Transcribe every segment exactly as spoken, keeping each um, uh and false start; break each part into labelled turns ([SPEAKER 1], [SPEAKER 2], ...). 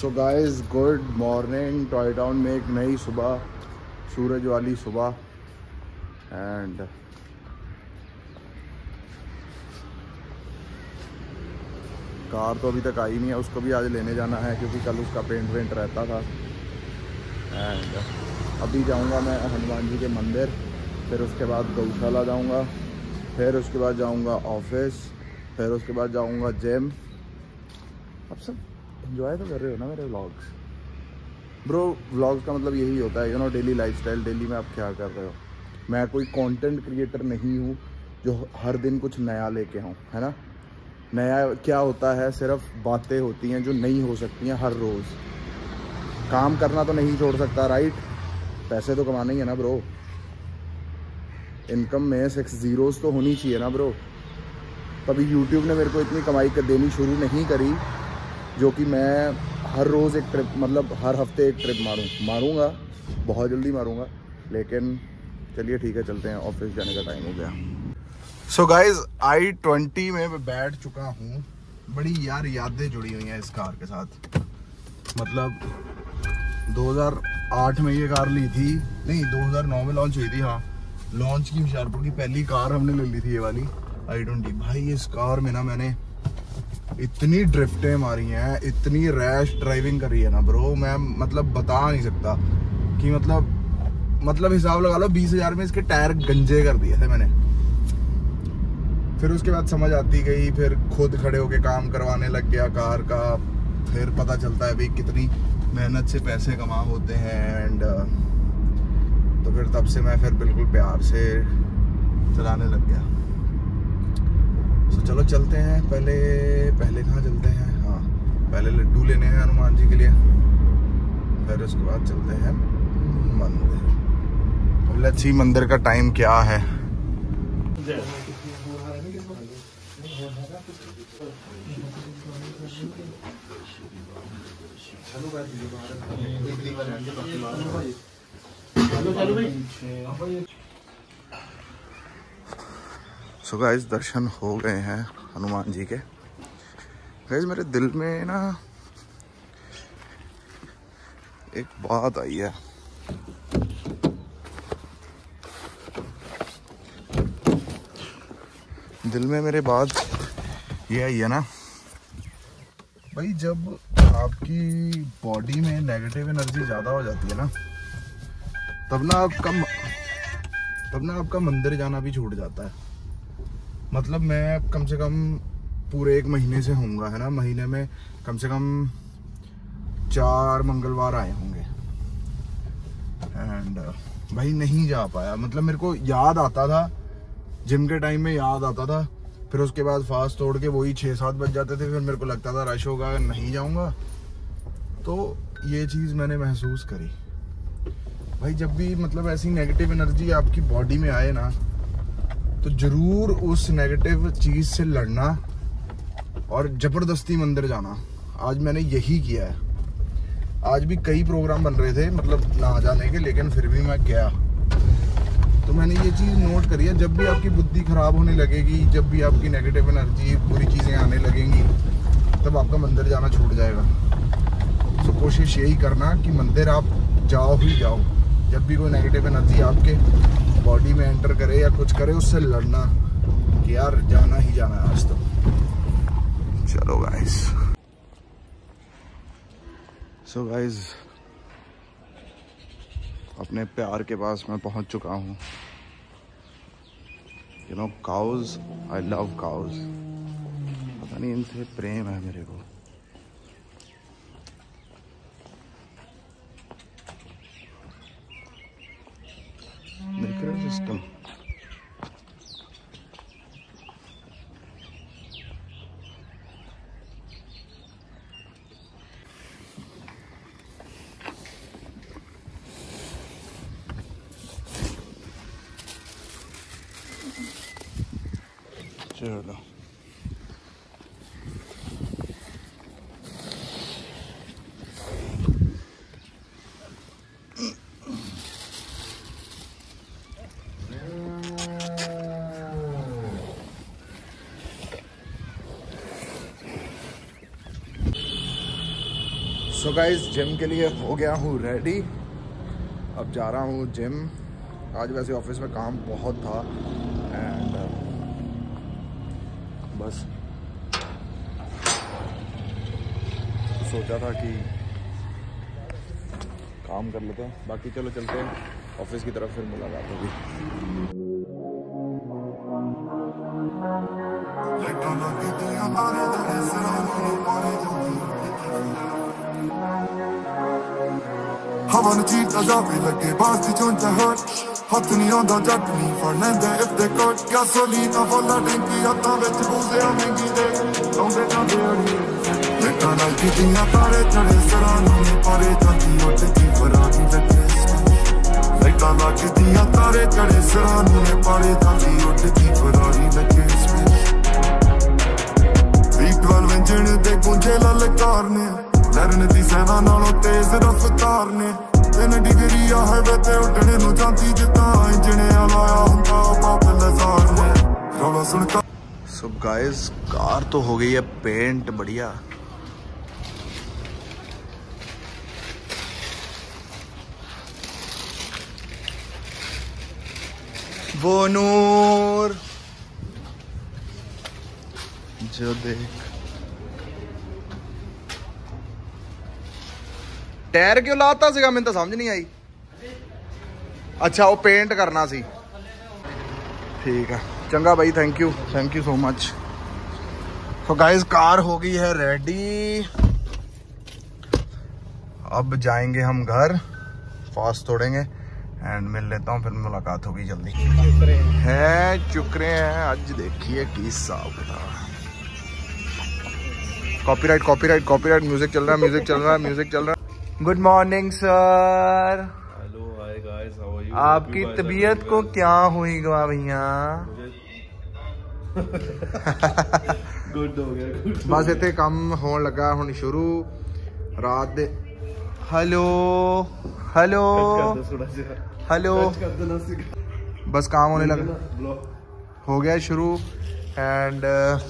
[SPEAKER 1] सो guys good morning. Toy town में एक नई सुबह, सूरज वाली सुबह। एंड कार तो अभी तक आई नहीं है, उसको भी आज लेने जाना है क्योंकि कल उसका पेंट वेंट रहता था। एंड अभी जाऊंगा मैं हनुमान जी के मंदिर, फिर उसके बाद गौशाला जाऊंगा, फिर उसके बाद जाऊंगा ऑफिस, फिर उसके बाद जाऊंगा जिम। अब सब एंजॉय तो कर रहे हो ना मेरे व्लॉग्स ब्रो। व्लॉग्स का मतलब यही होता है, you know, daily lifestyle. Daily में आप क्या कर रहे हो। मैं कोई कंटेंट क्रिएटर नहीं हूँ जो हर दिन कुछ नया लेके आऊँ, है ना। नया क्या होता है, सिर्फ बातें होती हैं जो नहीं हो सकती हैं हर रोज़। काम करना तो नहीं छोड़ सकता, राइट। पैसे तो कमाने ही है ना ब्रो। इनकम में सिक्स ज़ीरोज़ तो होनी चाहिए ना ब्रो। तभी यूट्यूब ने मेरे को इतनी कमाई कर देनी शुरू नहीं करी जो कि मैं हर रोज़ एक ट्रिप, मतलब हर हफ्ते एक ट्रिप मारूं। मारूंगा, बहुत जल्दी मारूंगा। लेकिन चलिए ठीक है, चलते हैं, ऑफिस जाने का टाइम हो गया। सो गाइज आई ट्वेंटी में बैठ चुका हूँ। बड़ी यार यादें जुड़ी हुई हैं इस कार के साथ। मतलब दो हज़ार आठ में ये कार ली थी, नहीं दो हज़ार नौ में लॉन्च हुई थी। हाँ, लॉन्च की होशियारपुर की पहली कार हमने ले ली थी, ये वाली आई ट्वेंटी। भाई इस कार में ना मैंने इतनी ड्रिफ्टें मारी हैं, इतनी रैश ड्राइविंग करी है ना ब्रो, मैं मतलब बता नहीं सकता कि मतलब मतलब हिसाब लगा लो बीस हजार में इसके टायर गंजे कर दिए थे मैंने। फिर उसके बाद समझ आती गई, फिर खुद खड़े होके काम करवाने लग गया कार का। फिर पता चलता है भाई कितनी मेहनत से पैसे कमा होते हैं। एंड तो फिर तब से मैं फिर बिल्कुल प्यार से चलाने लग गया। तो चलो चलते हैं। पहले पहले कहाँ चलते हैं? हाँ, पहले लड्डू लेने हैं हनुमान जी के लिए, फिर उसके बाद चलते हैं मंदिर। अब लेट्स सी मंदिर का टाइम क्या है। सो so गाइस दर्शन हो गए हैं हनुमान जी के। गाइस मेरे दिल में ना एक बात आई है। दिल में मेरे बात ये आई है ना भाई, जब आपकी बॉडी में नेगेटिव एनर्जी ज़्यादा हो जाती है ना, तब ना आपका तब ना आपका मंदिर जाना भी छूट जाता है। मतलब मैं कम से कम पूरे एक महीने से होऊंगा, है ना, महीने में कम से कम चार मंगलवार आए होंगे। एंड भाई नहीं जा पाया। मतलब मेरे को याद आता था, जिम के टाइम में याद आता था, फिर उसके बाद फास्ट तोड़ के वही छः सात बज जाते थे। फिर मेरे को लगता था रश होगा, नहीं जाऊंगा। तो ये चीज़ मैंने महसूस करी भाई, जब भी मतलब ऐसी नेगेटिव एनर्जी आपकी बॉडी में आए ना, तो जरूर उस नेगेटिव चीज से लड़ना और जबरदस्ती मंदिर जाना। आज मैंने यही किया है। आज भी कई प्रोग्राम बन रहे थे मतलब ना जाने के, लेकिन फिर भी मैं गया। तो मैंने ये चीज नोट करी है, जब भी आपकी बुद्धि खराब होने लगेगी, जब भी आपकी नेगेटिव एनर्जी, बुरी चीजें आने लगेंगी, तब आपका मंदिर जाना छूट जाएगा। तो कोशिश यही करना कि मंदिर आप जाओ ही जाओ। जब भी कोई नेगेटिव एनर्जी आपके बॉडी में एंटर करे या कुछ करे, उससे लड़ना कि यार जाना ही जाना है आज तो। चलो गाइस। सो गाइस अपने प्यार के पास मैं पहुंच चुका हूं। You know cows, I love cows. पता नहीं इनसे प्रेम है मेरे को। देख रहे हो सिस्टम। चलो सो सो गाइस जिम के लिए हो गया हूँ रेडी, अब जा रहा हूँ जिम। आज वैसे ऑफिस में काम बहुत था एंड बस सोचा था कि काम कर लेते हैं। बाकी चलो चलते हैं ऑफिस की तरफ, फिर मुलाकात होगी।
[SPEAKER 2] हवा ਨੂੰ ਚੀਟਾ ਜਾਵੇ ਲੱਗੇ ਬਾਸ ਦੀ ਚੁੰਝਾ ਹਟ ਹੱਥ ਨਹੀਂ ਆਉਂਦਾ ਜੱਟ ਨਹੀਂ ਫੜ ਲੈਂਦੇ if they cut gasolina ਫੁੱਲਾ ਟੈਂਕੀ ਹੱਥਾਂ ਵਿੱਚ ਬੂਜ਼ਿਆਂ ਮਹਿੰਗੀ ਦੇ ਲਾਉਂਦੇ ਜਾਂਦੇ ਅੜੀਏ ਲੇਟਾਂ ਨਾਲ ਕੀਤੀਆਂ ਤਾਰੇ ਚੜੇ ਸਰਾਂ ਨੂੰ ਪਾਰੇ ਜਾਂਦੀ ਉੱਠ ਕੀ ਫਰਾਰੀ ਲੱਗੇ ਲੇਟਾਂ ਨਾਲ ਕੀਤੀਆਂ ਤਾਰੇ ਚੜੇ ਸਰਾਂ ਨੂੰ ਪਾਰੇ ਜਾਂਦੀ ਉੱਠ ਕੀ ਫਰਾਰੀ ਲੱਗੇ ਵੀ ਬਾਰਾਂ ਇੰਜਣ ਦੇ ਗੁੰਝੇ ਲਲਕਾਰ ਨੇ ਲਰਨ ਦੀ ਸੈਨਾ ਨਾਲੋਂ ਤੇਜ਼ ਰਫ਼ਤਾਰ ਨੇ ਤਿੰਨ ਡਿਗਰੀ ਆ ਹਾਈਵੇ ਤੇ ਉੱਡਣੇ ਨੂੰ ਜਾਂਦੀ ਜਿੱਦਾਂ ਇੰਜਣੇ ਲਾਇਆ ਹੁੰਦਾ ਬਾਪ ਲਜ਼ਾਰ ਨੇ ਰੌਲਾ ਸੁਣ ਕੇ।
[SPEAKER 1] सो गाइस कार तो हो गई है पेंट बढ़िया। वो नूर जो देख, टायर क्यों लाता सीगा मैंने तो समझ नहीं आई। अच्छा वो पेंट करना सी, ठीक है चंगा भाई, thank you thank you so much. तो गाइस कार हो गई है रेडी, अब जाएंगे हम घर, फास्ट तोड़ेंगे एंड मिल लेता हूँ, फिर मुलाकात होगी जल्दी। है चुकरे हैं आज, देखिए किस हिसाब किताब। कॉपीराइट कॉपीराइट कॉपीराइट म्यूजिक चल रहा है म्यूजिक चल रहा है म्यूजिक चल रहा है। Good morning sir.
[SPEAKER 3] Hello hi guys, how are you?
[SPEAKER 1] आपकी तबीयत को क्या हुई गा भैया?
[SPEAKER 3] गुड हो गया गुड।
[SPEAKER 1] बस इतने काम होने लगा हुण शुरू रात दे। हेलो हेलो हेलो, बस काम होने लगा, हो गया शुरू एंड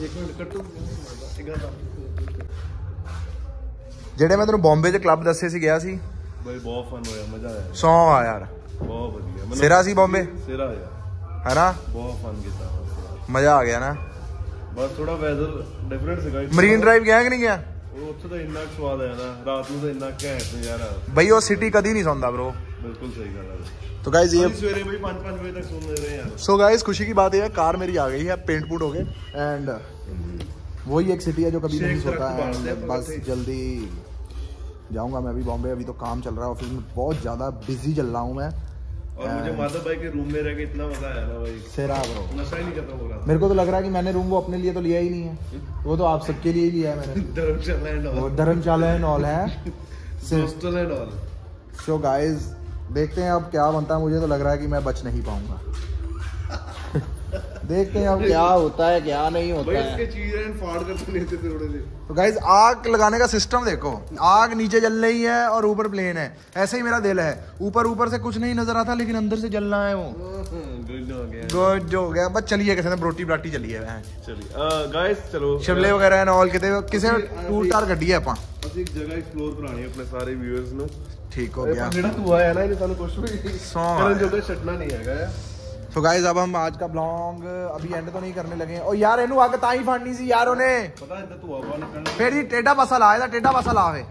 [SPEAKER 1] ਜਿਹੜੇ ਮੈਂ ਤੈਨੂੰ ਬੰਬੇ 'ਚ ਕਲੱਬ ਦੱਸੇ ਸੀ ਗਿਆ ਸੀ
[SPEAKER 3] ਬਈ, ਬਹੁਤ ਫਨ ਹੋਇਆ, ਮਜ਼ਾ ਆਇਆ।
[SPEAKER 1] ਸੌ ਆ ਯਾਰ,
[SPEAKER 3] ਬਹੁਤ ਵਧੀਆ
[SPEAKER 1] ਸਿਰਾ ਸੀ ਬੰਬੇ,
[SPEAKER 3] ਸਿਰਾ ਯਾਰ
[SPEAKER 1] ਹੈ ਨਾ,
[SPEAKER 3] ਬਹੁਤ ਫਨ ਕੀਤਾ,
[SPEAKER 1] ਮਜ਼ਾ ਆ ਗਿਆ ਨਾ।
[SPEAKER 3] ਬਸ ਥੋੜਾ ਵੈਦਰ ਡਿਫਰੈਂਟ ਸੀਗਾ।
[SPEAKER 1] ਮਰੀਨ ਡਰਾਈਵ ਗਿਆ ਕਿ ਨਹੀਂ ਗਿਆ?
[SPEAKER 3] ਉਹ ਉੱਥੇ ਤਾਂ ਇੰਨਾ ਸਵਾਦ ਆਇਆ ਨਾ, ਰਾਤ ਨੂੰ ਤਾਂ ਇੰਨਾ ਘੈਂਟ ਨਜ਼ਾਰਾ
[SPEAKER 1] ਬਈ, ਉਹ ਸਿਟੀ ਕਦੀ ਨਹੀਂ ਸੌਂਦਾ ब्रो।
[SPEAKER 3] बिल्कुल सही ਗੱਲ है।
[SPEAKER 1] तो गाइस ये
[SPEAKER 3] सवेरे भाई पाँच पाँच बजे तक सोने रहे हैं यार।
[SPEAKER 1] सो गाइस खुशी की बात है, कार मेरी आ गई है, पेंट पूट हो गए एंड वही एक सिटी है जो कभी नहीं सोता है। बस जल्दी जाऊंगा मैं अभी बॉम्बे, अभी तो काम चल रहा है ऑफिस में, बहुत ज़्यादा बिजी चल रहा हूँ मैं।
[SPEAKER 3] और मुझे माधव भाई के रूम में रह के इतना मजा आया ना भाई,
[SPEAKER 1] सेरा ब्रो,
[SPEAKER 3] नशा ही नहीं खत्म हो रहा।
[SPEAKER 1] मेरे को तो लग रहा है कि मैंने रूम वो अपने लिए तो लिया ही नहीं है, वो तो आप सबके लिए ही लिया है मैंने।
[SPEAKER 3] धर्मशाला एंड ऑल,
[SPEAKER 1] वो धर्मशाला एंड ऑल है,
[SPEAKER 3] hostel and all.
[SPEAKER 1] So guys देखते हैं अब क्या बनता है, मुझे तो लग रहा है कि मैं बच नहीं पाऊंगा। देखते हैं अब क्या होता है क्या नहीं होता है।
[SPEAKER 3] इसके चीजें फाड़ कर लेते थे थोड़े से।
[SPEAKER 1] तो गाइस आग लगाने का सिस्टम देखो, आग नीचे जल रही है और ऊपर प्लेन है, ऐसे ही मेरा दिल है, ऊपर ऊपर से कुछ नहीं नजर आता लेकिन अंदर से जल रहा है वो।
[SPEAKER 3] गुड हो गया,
[SPEAKER 1] गुड हो गया। बस चलिए कैसे ब्रोटी ब्राटी चलिए
[SPEAKER 3] चलिए गाइस, चलो
[SPEAKER 1] शिमले वगैरह एंड ऑल किते किसे टूर टार गड्डी है ਆਪਾਂ
[SPEAKER 3] ਅਸੀਂ ਇੱਕ ਜਗ੍ਹਾ ਐਕਸਪਲੋਰ ਕਰਾਣੀ ਆਪਣੇ ਸਾਰੇ ਵਿਊਅਰਸ ਨੂੰ।
[SPEAKER 1] ठीक हो गया,
[SPEAKER 3] ਜਿਹੜਾ ਤੂੰ ਆਇਆ ਨਾ, ਇਹਨੇ ਸਾਨੂੰ ਕੁਝ ਵੀ
[SPEAKER 1] सौ
[SPEAKER 3] ਕਰਨ ਜੋਗਾ ਛੱਡਣਾ ਨਹੀਂ ਹੈਗਾ।
[SPEAKER 1] तो गाइस अब हम आज का ब्लॉग अभी एंड तो नहीं करने लगे। और यार ਇਹਨੂੰ ਅੱਗ ਤਾਂ ਹੀ ਫੜਨੀ ਸੀ ਯਾਰ ਉਹਨੇ,
[SPEAKER 3] ਪਤਾ ਇੱਦਾਂ ਤੂੰ ਆਵਾ ਨਿਕਲਣਾ
[SPEAKER 1] ਫੇਰ ਜੀ ਟੇਡਾ ਪਾਸਾ ਲਾ, ਇਹਦਾ ਟੇਡਾ ਪਾਸਾ ਲਾ ਵੇ।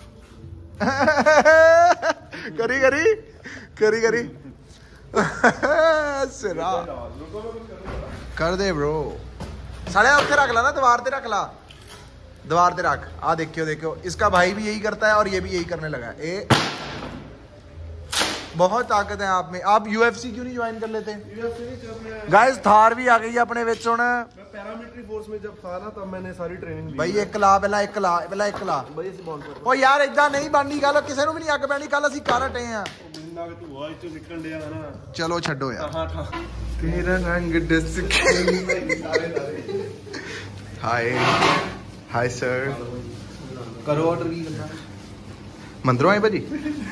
[SPEAKER 1] ਕਰੀ ਕਰੀ ਕਰੀ ਕਰੀ ਸਿਰਾ कर दे ब्रो। साले उत्थे रख ला ना, दीवार ते रख ला, दीवार ते रख। आ देखियो देखियो, इसका भाई भी यही करता है और ये भी यही करने लगा है। ए बहुत ताकत है आप में। आप यूएफसी क्यों नहीं ज्वाइन कर लेते? गाइस थार भी आ गई है अपने विच हुण।
[SPEAKER 3] मैं पैरामिलिट्री फोर्स में जब था ना, तब मैंने सारी ट्रेनिंग ली।
[SPEAKER 1] भाई एक ला पहला, एक ला पहला, एक ला
[SPEAKER 3] भाई इस बॉन्ड पर।
[SPEAKER 1] ओ यार इदा नहीं बननी गल, किसी ਨੂੰ भी नहीं अग पैनी। कल ਅਸੀਂ कर हटे हैं,
[SPEAKER 3] ਮਹੀਨਾ ਕਿ ਤੂੰ ਆਇ ਚੋਂ ਨਿਕਲ ਡਿਆ ਨਾ।
[SPEAKER 1] चलो छड्डो यार,
[SPEAKER 3] ਹਾਂ ਹਾਂ
[SPEAKER 1] तेरा रंग डस के। हाय हाय सर, करो ऑर्डर की करना। मंदरों आए भाजी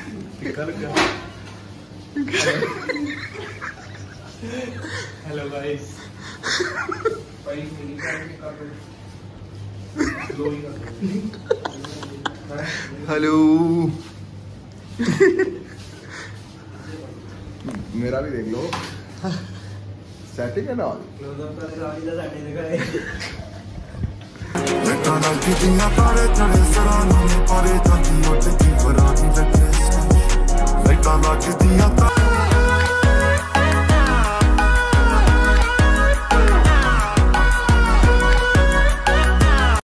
[SPEAKER 3] हेलो गाइस। भाई मेरी फ्रेंड के कर दो, दो ही कर दो।
[SPEAKER 1] हेलो मेरा भी देख लो सेटिंग है ना
[SPEAKER 2] तारे चढ़े सरानों में पारे जाती उठ